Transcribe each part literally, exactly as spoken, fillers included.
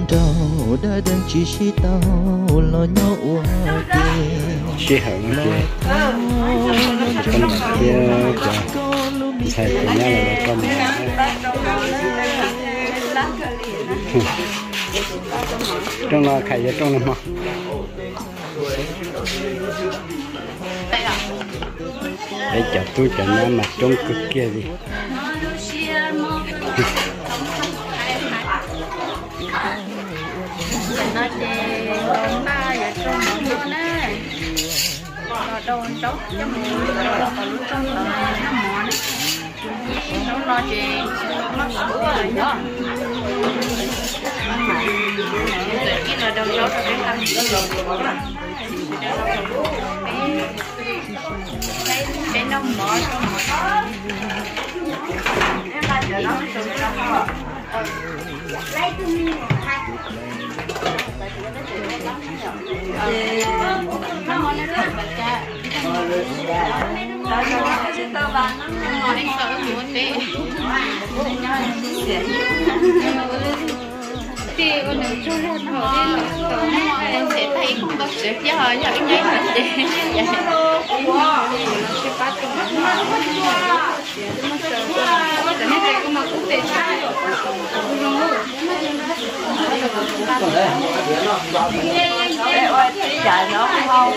trâu đã đang chỉ chỉ tao lo nhỏ uổng kề chỉ hận kề con kia thầy của nhau là con trong nó khai ra trong nó mà để chặt tôi chặt nhau mà trong cực kia đi nó chè nó ba giờ trong nó nè nó đâu đâu trong nó trong nó nó mòn nó nó chè nó sủi rồi đó cái nó đâu đâu cái thằng cái cái nó mòn em ba giờ nó sủi nó lấy tôi nó mòn nó rất là cha đó nó chúng ta bán nó mòn đi sợ muốn đi thì con đừng cho lên họ đi em sẽ thấy không có sự chứ họ giờ cái nhảy thật đi vậy cái bát trong nó nó sợ cái này cái mà cũng để sai chạy nó không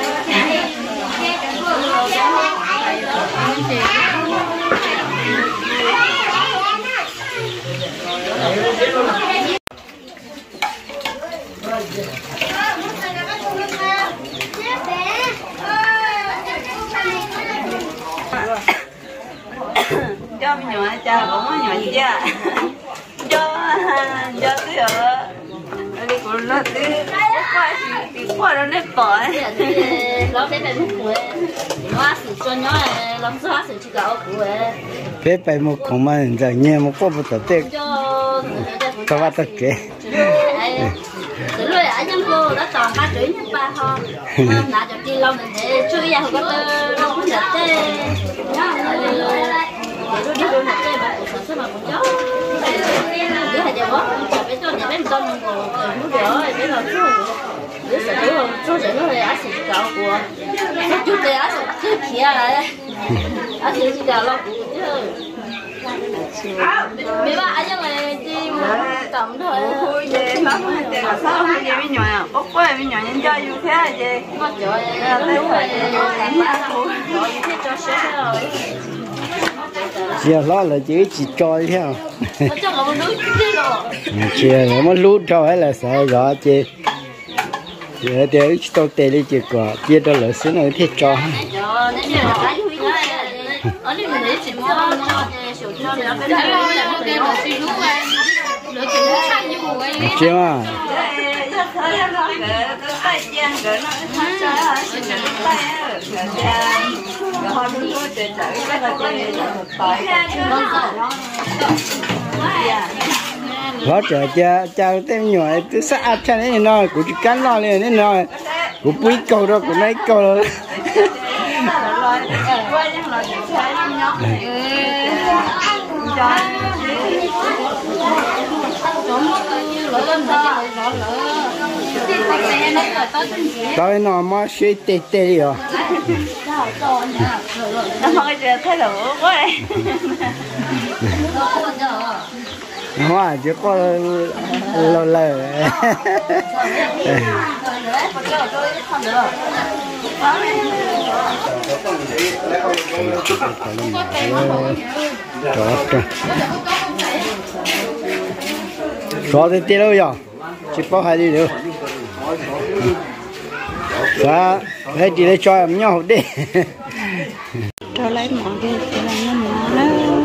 cho mình nhỏ cha cũng có nhỏ cha cho cho cái ở đi cũng nó đi qua thì qua nó nếp bỏ nó sẽ phải một buổi nó sử cho nó làm sao sử chỉ có buổi bé phải một con mà giờ nghe một cô bút tết tao bắt tao kể từ lúc ở trong cô đã toàn ba chữ nhất ba ho nãy giờ đi lâu để chui ra không có đâu có được thế để tôi đi đâu thế mà cũng sao mà cũng chó đứa hay giờ bó bé cho nhà bé con ngồi ngủ rửa bé làm số đứa sợ đứa không số sợ nó là sử cạo của số chút để sử chút kia lại sử chỉ cạo lo của chứ mấy ba anh em này đi cầm thôi thôi về lắm thì là sao không về với nhỏ à bốc quá với nhỏ nhân chơi như thế gì mất rồi đúng rồi rồi thế cho sẽ rồi chia lo là chỉ chỉ trôi theo cho nó lút chứ rồi chia nó mà lút cho hay là sao rõ chia chia để tôi tê đi chia quả chia đó là xứ này thiết cho rồi nếu như là cái huy nói ở đây mình để chỉ mua nó sửa cho nó cái này nó cái đồ suy lúc ấy lựa chọn nó sai như mùa ấy chưa à nó chờ cha cha tên nhỏ cứ sát cha này nó cũng chỉ cắn nó lên nên nó cũng quý câu đó cũng lấy câu đó tới nó mà suy tê tê rồi nó không có thấy đủ quá hoa chỉ có lờ lờ cho thì tiêu rồi chỉ bao hai đi được đó cái gì để cho em nhau đi cho lấy mỏ đi cho lấy nó mỏ đó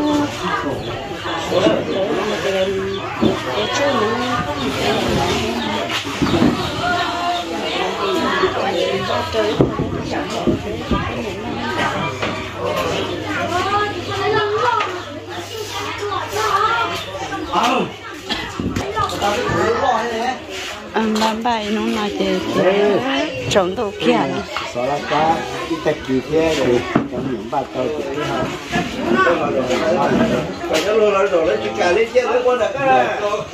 ăn bám bay nó là gì trồng đồ kia xóa lá cá cái tạch gì thế rồi trong những ba tôi cũng thấy hơn cái lô là rồi lấy cả lấy chết lấy quân là cái này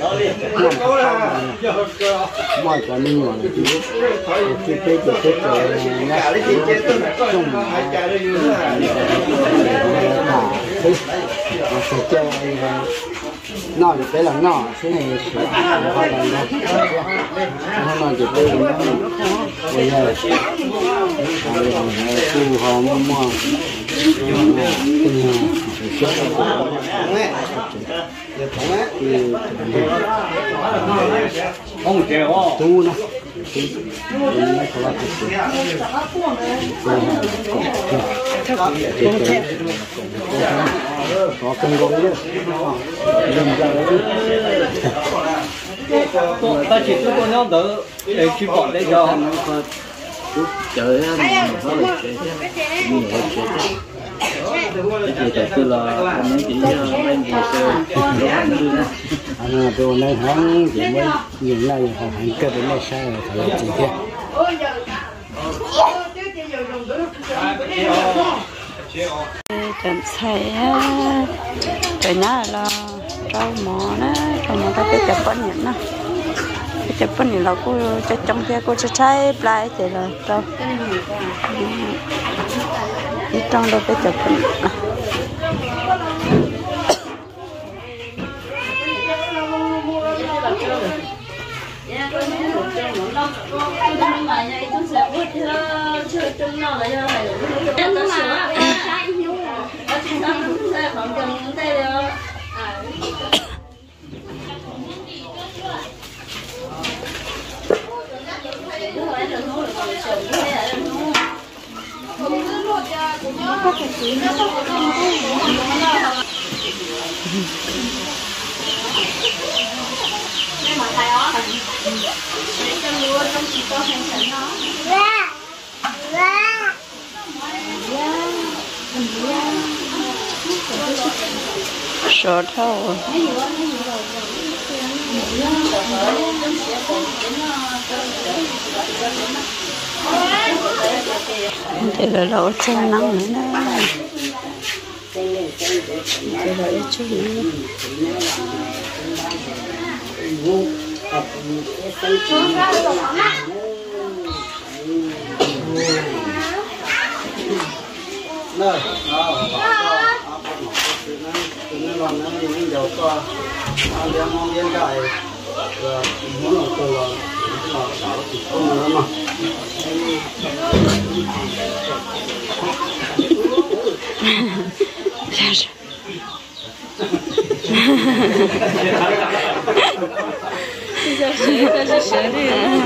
mọi cái mình nói thì cái cái cái cái cả lấy chết tôi là có hai cả lấy nữa sẽ chơi nó thì cái là nó thế này họ là nó nó chỉ đây nó bây giờ tu họ mua mua không chèo tu nó có cân gối nữa ta chỉ có con nhau đỡ để chụp bỏ đây cho trời ơi nó là chuyện nhiều chuyện cái gì từ là mình chỉ lên hồ sơ anh tôi này hắn chỉ mới những này họ hành cơ đến này sai rồi phải chỉ thế cần xài cái nhà là rau mò nó rau mò ta cái chập bánh nhẫn nó cái chập bánh nhẫn là cô cho trong kia cô cho trái lại thì là rau cái trong đó cái chập bánh sợ thâu thì là lỗ chân nắng nữa đó thì là ít chút nữa nơi nó làm nó những dầu to ăn đem ngon đem đại rồi muốn là tôi là là đảo thì không nữa mà giờ sửa ta sẽ sửa đi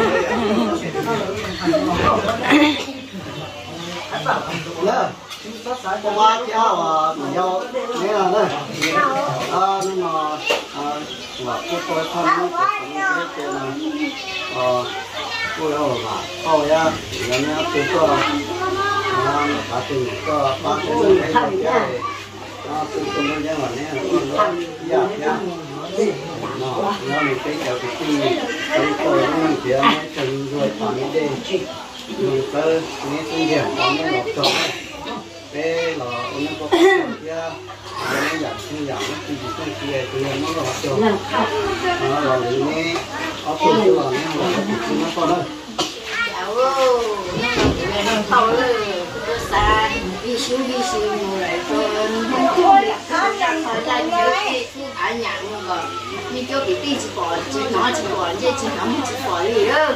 qua kia và nhau nghe là đây à nhưng mà là cô tôi thân nó cái cái là ờ cô đâu là cô ya là nó từ cơ à bà từ cơ bà từ cái cái à từ từ nó ra mà nè nó ya ya nó nó mình cái kiểu cái gì cái tôi nó mình kia nó cần rồi còn đi mình cứ nghe tiếng gì nó nó tốt thế là ông có cái kia nó giảm không giảm nó chỉ cái kia thì nó là cho nó là nghe ở chỗ là nó có đâu thầu là xa đi xíu đi xíu người lại con không có được thời gian nhiều khi anh nhận rồi như cho bị đi chỉ bỏ chỉ nói chỉ bỏ chứ chỉ nói chỉ bỏ gì đó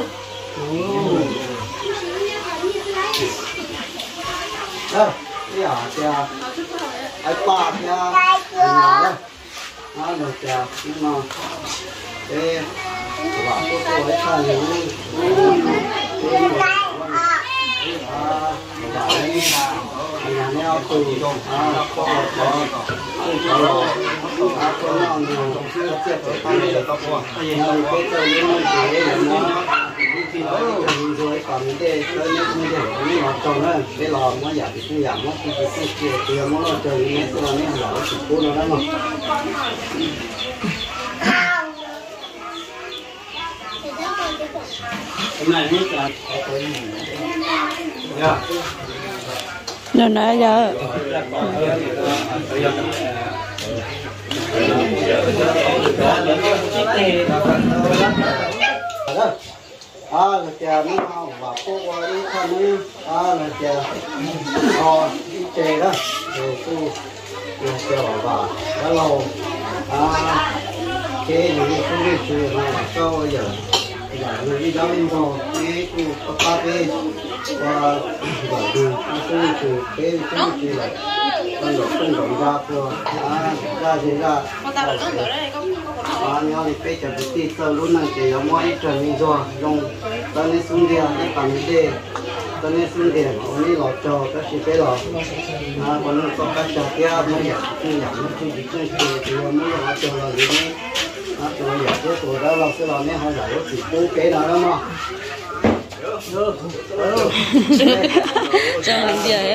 đâu bây giờ thì ai ba thì nhà đó nó được thì nhưng mà cái bà cô cô ấy sang thì à bà ấy nhà neo từ à có có có lò à có lò nhiều chưa chưa có ăn được có qua cái cái những cái nó rồi còn cái cái những cái nó trồng lên cái lò nó giảm thì không giảm nó thì cái kia tiền nó trồng những cái lò này là chỉ cô nó đó mà hôm nay nhất là rồi nãy giờ à là chè nó mau và cô qua đi thăm đi à là chè ờ đi chè đó rồi cô rồi chè vào đã lâu à cái gì cũng đi chơi mà sao bây giờ giờ người đi đâu đi đâu cái cô papa đi và rồi đi cũng chơi cái cũng chơi lại con đồ con đồ ra cô à ra gì ra à nhau đi bây giờ bị tít sau lúc này thì ông ấy chuẩn bị rồi dùng tao nên xuống đi đi bằng đi tao nên xuống đi ông ấy lọt cho các chị bé lọt à còn nó có các cháu kia mới nhận chưa nhận nó chưa bị chưa chưa thì ông ấy lọt cho là gì đấy à cho nó nhận cái tuổi đó lọt cái lọt này hay là nó chỉ cố kế nào đó mà cho mình về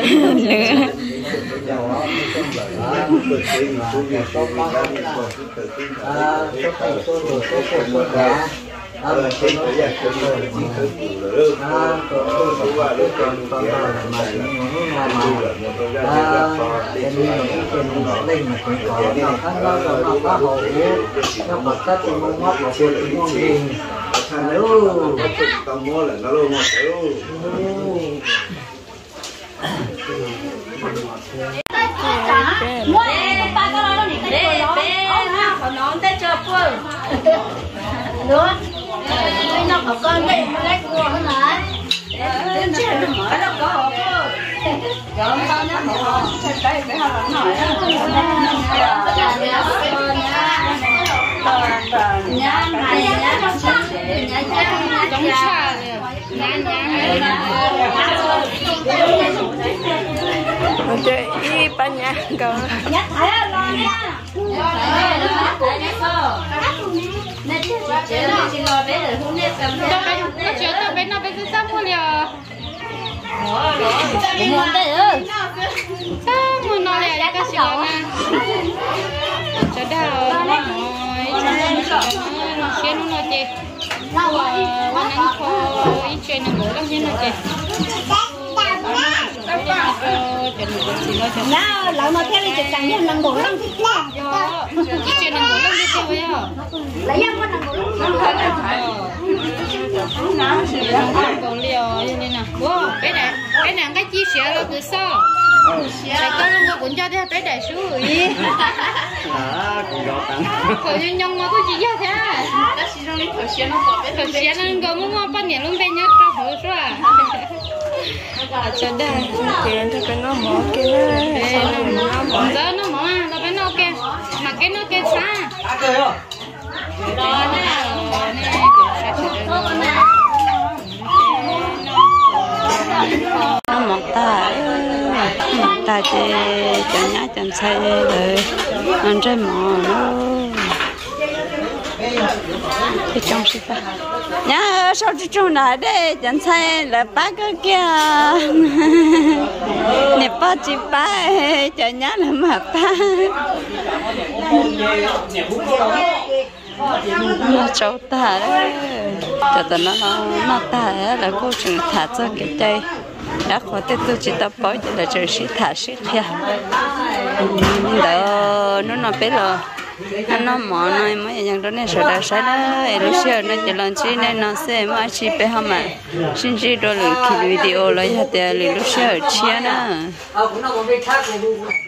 ờ trên cái nhà trên cái gì cứ rồi à có có qua lúc con con mà mà mà à cái gì nó cũng trên lên mà cũng có nó khác nó rồi nó có hồ nó bật tất cả mọi ngóc của sự ngon gì hello tao mua là nó luôn mà hello mua ba cái đó này cái đó nó còn nó tới chưa phương nữa nó có con đây nó lấy cua nó lại đến chưa nó mở đâu có hộp rồi sao nó hộp trên đây phải học nói nhá này nhá nó sắp nhá nhá chống xa nhá nhá chơi y ba nhà cầu nhá thấy lo nha nè chị chị chị lo bé rồi hôm nay cầm nó bé nó chưa tao bé nó bé cứ sắp qua liền muốn đây ư sao muốn nó lại cái gì đó nè cho đào rồi nó xé nó nó chị vàวันนั้นพออีเจนหนูก็เห็นนะเจnào lão mà theo đi chụp cảnh như lần bổ lắm ý chuyện lần bổ lắm đi theo vậy à lấy em con lần bổ lắm lần bổ liều như thế nào wow cái này cái này cái chia sẻ là từ sau sẽ có lúc mà cũng cho theo tới đại số rồi à cũng có tặng khởi nhân nhân mà có gì vậy thế đó chỉ trong lịch khởi xuyên nó có khởi xuyên nó có muốn ngon bao nhiêu luôn bên nhớ cho hổ số à cho đây chuyện thì cái nó mỏ kia nó nó mỏ đó nó mỏ à nó bên nó kia mà cái nó kia xa đó nè nè nó mỏ ta mỏ ta chỉ cho nhá cho xây rồi ăn trái mỏ nó cái trong gì ta nhá sao chỉ trong này đây chẳng xây là ba cái kia nè ba chỉ ba cho nhá là mà ba nó cháu ta đấy cho tao nó nó ta là cô chừng thả cho cái chơi đã có thể tôi chỉ tập bói là chơi sĩ thả sĩ kia đó nó nó biết rồi nó mỏ nó mới nhận đó nên sợ đã sai đó lúc xưa nó chỉ làm chi nên nó sẽ mà chỉ bé hả mà xin chỉ rồi cái video lấy hạt tiền lúc xưa chia nữa